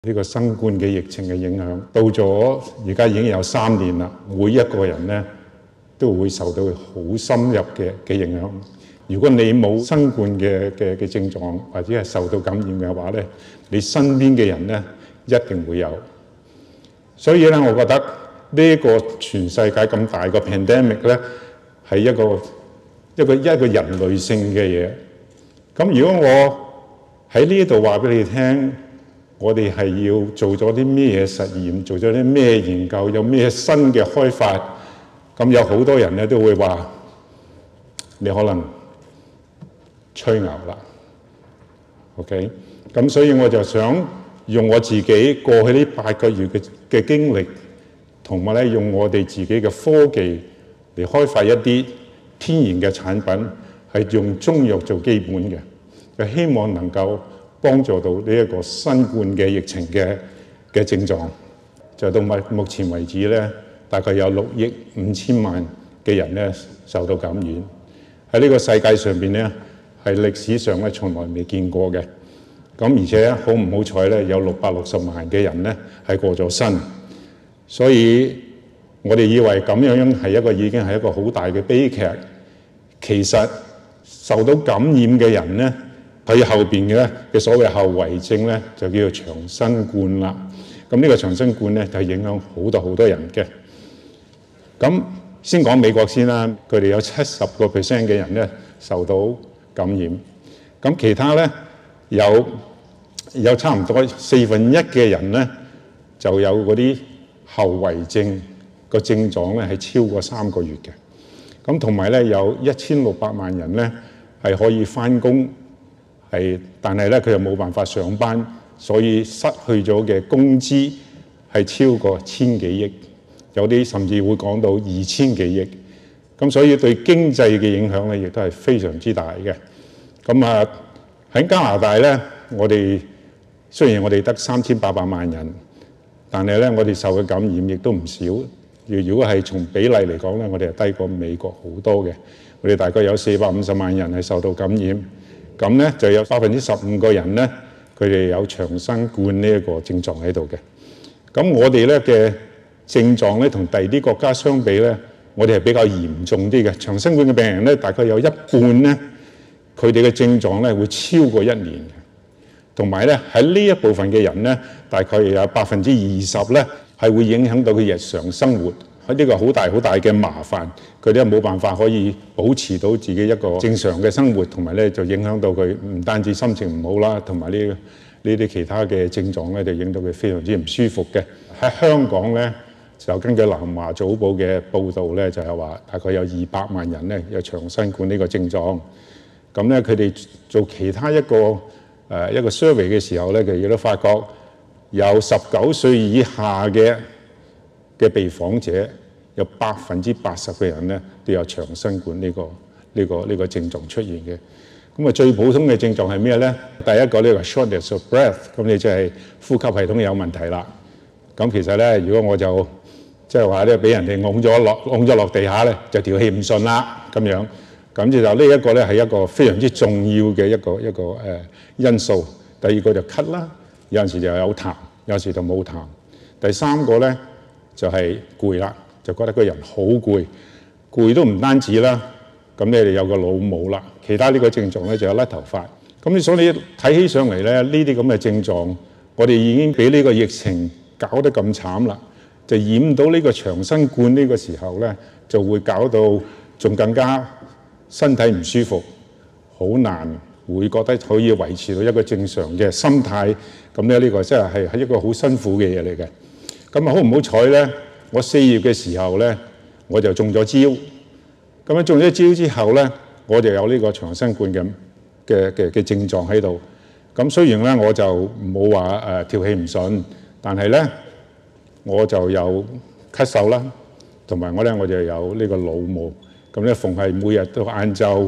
呢個新冠嘅疫情嘅影響，到咗而家已經有3年啦，每一個人咧都會受到好深入嘅影響。如果你冇新冠嘅症狀，或者係受到感染嘅話咧，你身邊嘅人咧一定會有。所以咧，我覺得呢個全世界咁大個 pandemic 咧，係一個人類性嘅嘢。咁如果我喺呢度話俾你聽，我哋係要做咗啲咩實驗，做咗啲咩研究，有咩新嘅開發，咁有好多人咧都會話你可能吹牛啦。OK， 咁所以我就想用我自己過去呢8個月嘅經歷，同埋咧用我哋自己嘅科技嚟開發一啲天然嘅產品，係用中藥做基本嘅，就希望能夠幫助到呢一個新冠嘅疫情嘅症狀。就到目前為止咧，大概有6億5千萬嘅人咧受到感染。喺呢個世界上邊咧，係歷史上咧從來未見過嘅。咁而且好唔好彩咧，有660萬嘅人咧係過咗身。所以我哋以為咁樣係已經係一個好大嘅悲劇。其實受到感染嘅人咧，佢後邊嘅所謂後遺症咧，就叫做長新冠啦。咁呢個長新冠咧，就影響好多人嘅。咁先講美國先啦，佢哋有70%嘅人咧受到感染。咁其他咧有差唔多1/4嘅人咧就有嗰啲後遺症，個症狀咧係超過3個月嘅。咁同埋咧有1600萬人咧係可以返工。但係咧，佢又冇辦法上班，所以失去咗嘅工資係超過1000幾億，有啲甚至會講到2000幾億。咁所以對經濟嘅影響咧，亦都係非常之大嘅。咁啊喺加拿大咧，我哋雖然我哋得3800萬人，但係咧我哋受嘅感染亦都唔少。如果係從比例嚟講咧，我哋係低過美國好多嘅。我哋大概有450萬人係受到感染。咁咧就有15%個人咧，佢哋有長新冠呢一個症狀喺度嘅。咁我哋咧嘅症狀咧，同第二啲國家相比咧，我哋係比較嚴重啲嘅。長新冠嘅病人咧，大概有一半咧，佢哋嘅症狀咧會超過1年嘅。同埋咧喺呢一部分嘅人咧，大概有20%咧係會影響到佢日常生活。呢個好大嘅麻煩，佢哋冇辦法可以保持到自己一個正常嘅生活，同埋咧就影響到佢唔單止心情唔好啦，同埋呢啲其他嘅症狀咧就影到佢非常之唔舒服嘅。喺香港咧就根據南華早報嘅報導咧，就係話大概有200萬人咧有長新冠呢個症狀。咁咧佢哋做其他一個 survey 嘅時候咧，佢亦都發覺有19歲以下嘅被訪者有80%嘅人咧都有長新冠呢個症狀出現嘅。咁啊最普通嘅症狀係咩咧？第一個呢個 shortness of breath， 咁你即係呼吸系統有問題啦。咁其實咧，如果我就即係話咧俾人哋㧬咗落地下咧，就條氣唔順啦咁樣。咁就呢一個咧係一個非常之重要嘅一個因素。第二個就咳啦，有陣時就有痰，有時就冇痰。第三個咧就係攰啦，就覺得個人好攰，攰都唔單止啦。咁你哋有個腦霧啦，其他呢個症狀咧就有甩頭髮。咁所以你睇起上嚟咧，呢啲咁嘅症狀，我哋已經俾呢個疫情搞得咁慘啦，就染到呢個長新冠呢個時候咧，就會搞到仲更加身體唔舒服，好難會覺得可以維持到一個正常嘅心態。咁咧呢個真係一個好辛苦嘅嘢嚟嘅。咁啊好唔好彩咧？我4月嘅時候咧，我就中咗招。咁樣中咗招之後咧，我就有呢個長新冠嘅症狀喺度。咁雖然咧我就冇話條氣唔順，但係咧我就有咳嗽啦，同埋我就有呢個腦霧。咁咧逢係每日到晏晝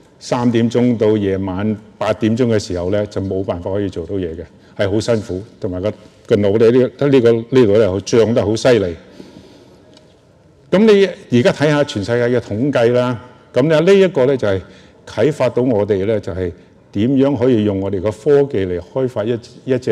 3點鐘到夜晚8點鐘嘅時候咧，就冇辦法可以做到嘢嘅，係好辛苦，同埋個腦咧呢度咧脹得好犀利。咁你而家睇下全世界嘅統計啦，咁咧呢一個咧就係啟發到我哋咧，就係點樣可以用我哋嘅科技嚟開發一隻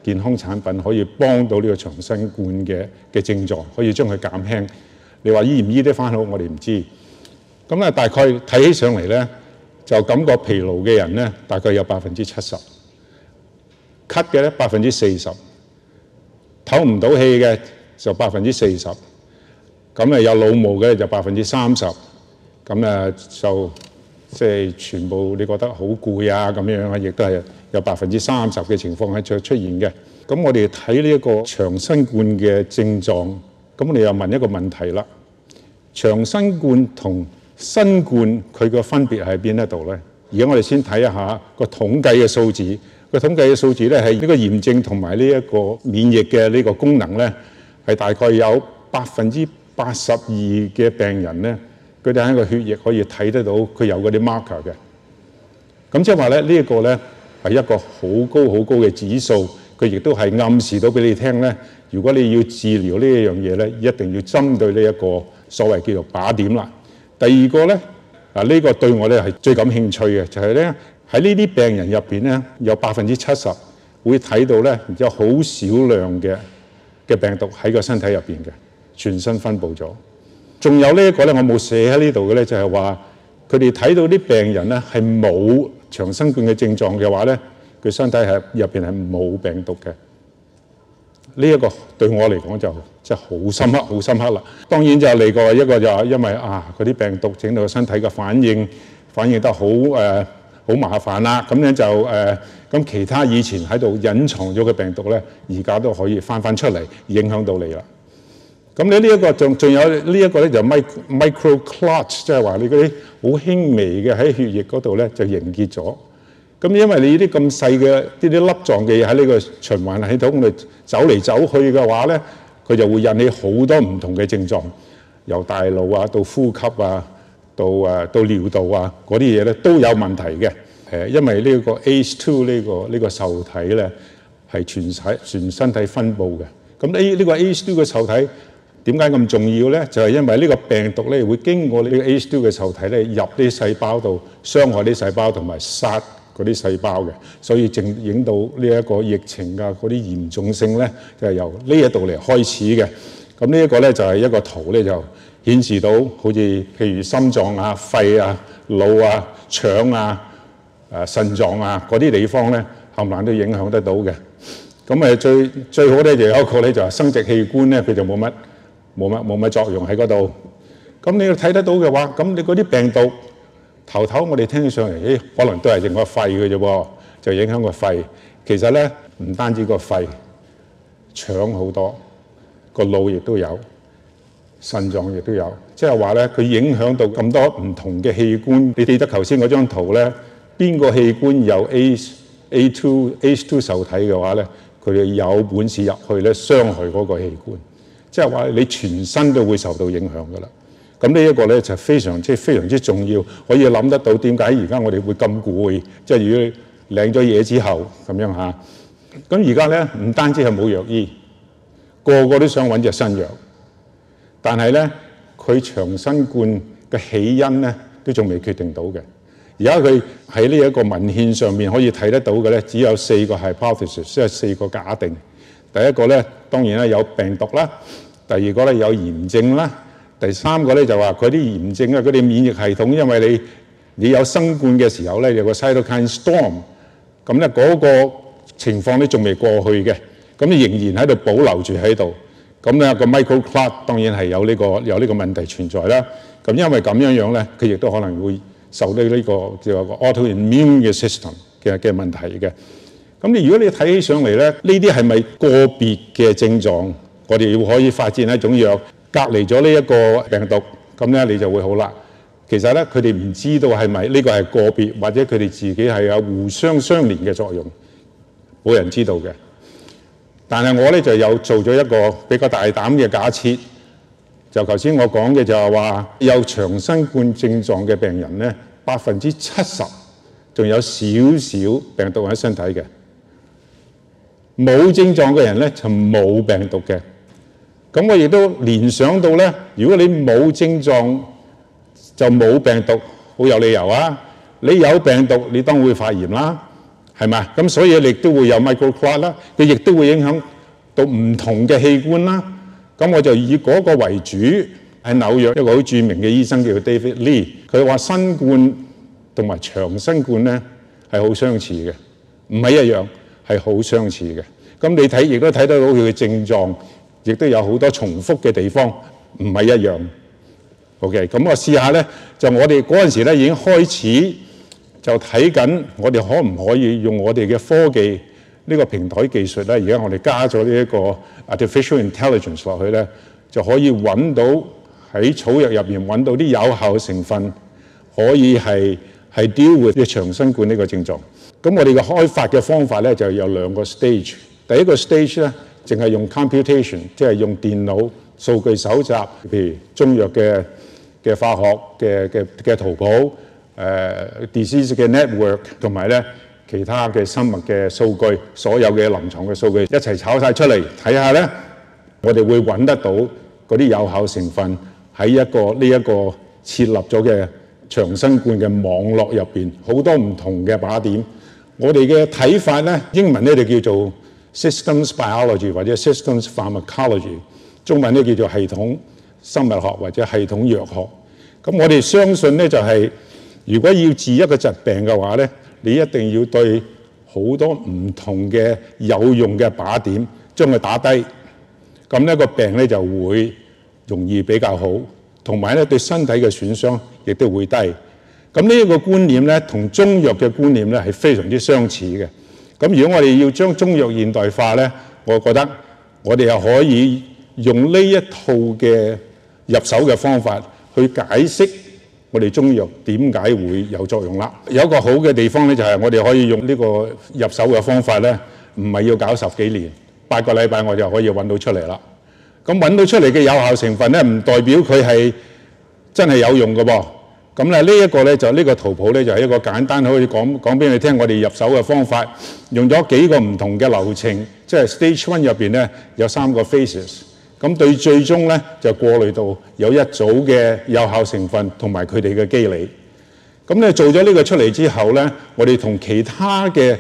健康產品可以幫到呢個長新冠嘅症狀，可以將佢減輕。你話醫唔醫得翻好，我哋唔知。咁咧大概睇起上嚟咧，就感覺疲勞嘅人咧，大概有70%，咳嘅咧40%，唞唔到氣嘅就40%，咁有腦霧嘅就30%，咁就即係全部你覺得好攰啊咁樣啊，亦都係有30%嘅情況係出現嘅。咁我哋睇呢一個長新冠嘅症狀，咁我哋又問一個問題啦：長新冠同新冠佢個分別喺邊一度咧？而家我哋先睇一下個統計嘅數字。個統計嘅數字咧係呢個炎症同埋呢一個免疫嘅呢個功能咧，係大概有82%嘅病人咧，佢哋喺個血液可以睇得到佢有嗰啲 marker 嘅。咁即係話咧，呢一個咧係一個好高嘅指數，佢亦都係暗示到俾你聽咧，如果你要治療呢一樣嘢咧，一定要針對呢一個所謂叫做靶點啦。第二個咧，呢個對我哋係最感興趣嘅，就係咧喺呢啲病人入邊咧，有70%會睇到咧有好少量嘅病毒喺個身體入邊嘅，全身分佈咗。仲有呢一個咧，我冇寫喺呢度嘅咧，就係話佢哋睇到啲病人咧係冇長新冠嘅症狀嘅話咧，佢身體係入邊係冇病毒嘅。呢一個對我嚟講就真係好深刻啦。當然就嚟過一個就係因為嗰啲病毒整到個身體嘅反應得好麻煩啦。咁樣就咁其他以前喺度隱藏咗嘅病毒咧，而家都可以翻出嚟，影響到你啦。咁你呢一個仲有呢一個咧就 micro clot， 即係話你嗰啲好輕微嘅喺血液嗰度咧就凝結咗。咁因為你呢啲咁細嘅呢啲粒狀嘅嘢喺呢個循環系統度走嚟走去嘅話咧，佢就會引起好多唔同嘅症狀，由大腦啊到呼吸啊到尿道啊嗰啲嘢咧都有問題嘅。因為呢個 ACE2 呢個受體咧係全身體分佈嘅。咁呢個 ACE2 嘅受體點解咁重要咧？就係因為呢個病毒咧會經過呢個 ACE2 嘅受體咧入啲細胞度，傷害啲細胞同埋殺嗰啲細胞嘅，所以正影到呢一個疫情嗰啲嚴重性咧，就係由呢一度嚟開始嘅。咁呢一個咧就係一個圖咧，就顯示到好似譬如心臟啊、肺啊、腦啊、腸啊、腎臟啊嗰啲地方咧，冚唪唥都影響得到嘅。咁最好咧就有一個咧就係生殖器官咧，佢就冇乜作用喺嗰度。咁你要睇得到嘅話，咁你嗰啲病毒頭我哋聽起上嚟，可能都係淨個肺嘅啫喎，就影響個肺。其實咧唔單止個肺，腸好多，個腦亦都有，腎臟亦都有。即係話咧，佢影響到咁多唔同嘅器官。你記得頭先嗰張圖咧，邊個器官有 ACE2 受體嘅話咧，佢哋有本事入去咧傷害嗰個器官。即係話你全身都會受到影響㗎啦。咁呢一個咧就非常之重要，可以諗得到點解而家我哋會咁攰，即係如果你領咗嘢之後咁樣嚇。咁而家咧唔單止係冇藥醫，個個都想揾隻新藥，但係咧佢長新冠嘅起因咧都仲未決定到嘅。而家佢喺呢一個文獻上面可以睇得到嘅咧，只有4個 hypothesis， 即係4個假定。第一個咧當然有病毒啦，第二個咧有炎症啦。第三個咧就話佢啲炎症啊，佢哋免疫系統，因為你有新冠嘅時候咧，有個 cytokine storm， 咁咧嗰個情況咧仲未過去嘅，咁仍然喺度保留住喺度。咁咧個 micro clot 當然係有呢個問題存在啦。咁因為咁樣咧，佢亦都可能會受到呢個叫做 autoimmune 嘅 system 嘅問題嘅。咁如果你睇起上嚟咧，呢啲係咪個別嘅症狀？我哋要可以發展一種藥，隔離咗呢一個病毒，咁咧你就會好啦。其實咧，佢哋唔知道係咪呢個係個別，或者佢哋自己係有互相相連嘅作用，冇人知道嘅。但係我咧就有做咗一個比較大膽嘅假設，就頭先我講嘅就係話，有長新冠症狀嘅病人咧，70%仲有少少病毒喺身體嘅，冇症狀嘅人咧就冇病毒嘅。咁我亦都聯想到咧，如果你冇症狀就冇病毒，好有理由啊！你有病毒，你當會發炎啦， 係咪？咁所以亦都會有 microclot 啦，佢亦都會影響到唔同嘅器官啦。咁我就以嗰個為主，喺紐約一個好著名嘅醫生叫 David Lee， 佢話新冠同埋長新冠咧係好相似嘅，唔係一樣，係好相似嘅。咁你睇亦都睇得到佢嘅症狀，亦都有好多重複嘅地方，唔係一樣。OK， 咁我試下咧，就我哋嗰陣時咧已經開始就睇緊，我哋可唔可以用我哋嘅科技呢個平台技術咧？而家我哋加咗呢一個 artificial intelligence 落去咧，就可以揾到喺草藥入邊揾到啲有效成分，可以係 deal with 啲長新冠呢個症狀。咁我哋嘅開發嘅方法咧就有兩個 stage。第一個 stage 咧，淨係用 computation， 即係用電腦數據搜集，譬如中藥嘅化學嘅圖譜，disease 嘅 network， 同埋咧其他嘅生物嘅數據，所有嘅臨床嘅數據一齊炒晒出嚟，睇下咧，我哋會揾得到嗰啲有效成分喺呢一個設立咗嘅長新冠嘅網絡入邊，好多唔同嘅靶點。我哋嘅睇法咧，英文咧就叫做 systems biology 或者 systems pharmacology， 中文咧叫做系統生物學或者系統藥學。咁我哋相信咧就係，如果要治一個疾病嘅話咧，你一定要對好多唔同嘅有用嘅靶點將佢打低，咁呢個病咧就會容易比較好，同埋咧對身體嘅損傷亦都會低。咁呢一個觀念咧，同中藥嘅觀念咧係非常之相似嘅。咁如果我哋要將中藥現代化咧，我覺得我哋又可以用呢一套嘅入手嘅方法去解釋我哋中藥點解會有作用啦。有一個好嘅地方咧，就係我哋可以用呢個入手嘅方法咧，唔係要搞10幾年，8個禮拜我就可以揾到出嚟啦。咁揾到出嚟嘅有效成分咧，唔代表佢係真係有用嘅噃。咁咧呢一個咧就呢個圖譜咧就係一個簡單可以講俾你聽，我哋入手嘅方法，用咗幾個唔同嘅流程，即係 stage 1入邊咧有3個 phases。咁對最終咧就過濾到有一組嘅有效成分同埋佢哋嘅機理。咁咧做咗呢個出嚟之後咧，我哋同其他嘅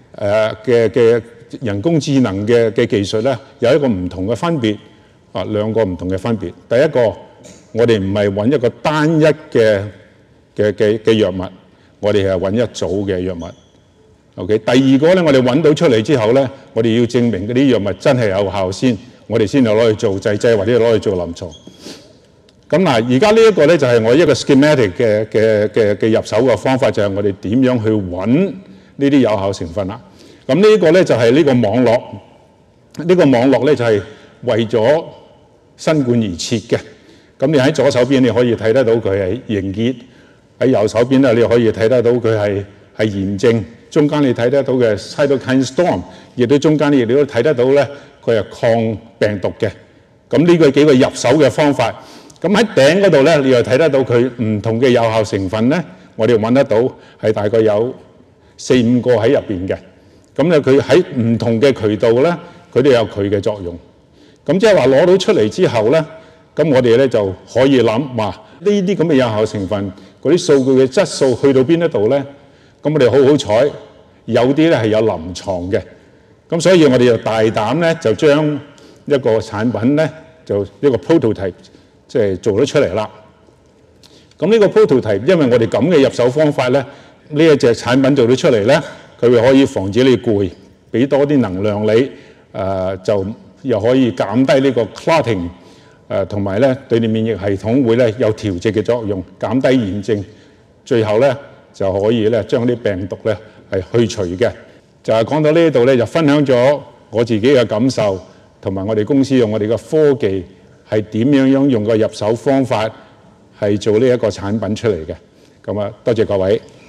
人工智能嘅技術咧有一個唔同嘅分別，兩個唔同嘅分別。第一個，我哋唔係揾一個單一嘅藥物，我哋係揾一組嘅藥物。OK， 第二個咧，我哋揾到出嚟之後咧，我哋要證明嗰啲藥物真係有效先，我哋先有攞去做製劑或者攞去做臨床。咁嗱，而家呢一個咧就係我一個 schematic 嘅入手嘅方法，就係我哋點樣去揾呢啲有效成分啦。咁呢個咧就係呢個網絡，呢個網絡咧就係為咗新冠而設嘅。咁你喺左手邊你可以睇得到佢係凝結，喺右手邊咧你可以睇得到佢係炎症，中間你睇得到嘅 cytokine storm， 亦都中間你都睇得到咧佢係抗病毒嘅。咁呢個幾個入手嘅方法。咁喺頂嗰度咧，你又睇得到佢唔同嘅有效成分咧，我哋揾得到係大概有4、5個喺入邊嘅。咁咧佢喺唔同嘅渠道咧，佢都有佢嘅作用。咁即係話攞到出嚟之後咧，咁我哋咧就可以諗話呢啲咁嘅有效成分嗰啲數據嘅質素去到邊一度咧？咁我哋好彩，有啲咧係有臨床嘅。咁所以我哋就大膽咧，就將一個產品咧，就一個 prototype 即係做咗出嚟啦。咁呢個 prototype 因為我哋咁嘅入手方法咧，呢一隻產品做咗出嚟咧，佢會可以防止你攰，俾多啲能量你，就又可以減低呢個 clotting。同埋咧，對你免疫系統會咧有調節嘅作用，減低炎症，最後咧就可以咧將啲病毒咧係去除嘅。就係講到呢度咧，就分享咗我自己嘅感受，同埋我哋公司用我哋嘅科技係點樣用個入手方法係做呢一個產品出嚟嘅。咁啊，多謝各位。